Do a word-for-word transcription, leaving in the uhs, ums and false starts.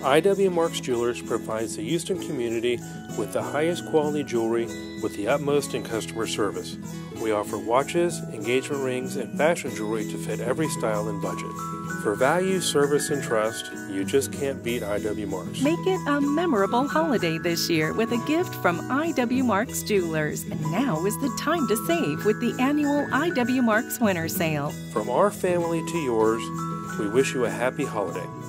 I W Marks Jewelers provides the Houston community with the highest quality jewelry with the utmost in customer service. We offer watches, engagement rings, and fashion jewelry to fit every style and budget. For value, service, and trust, you just can't beat I W Marks. Make it a memorable holiday this year with a gift from I W Marks Jewelers. And now is the time to save with the annual I W Marks Winter Sale. From our family to yours, we wish you a happy holiday.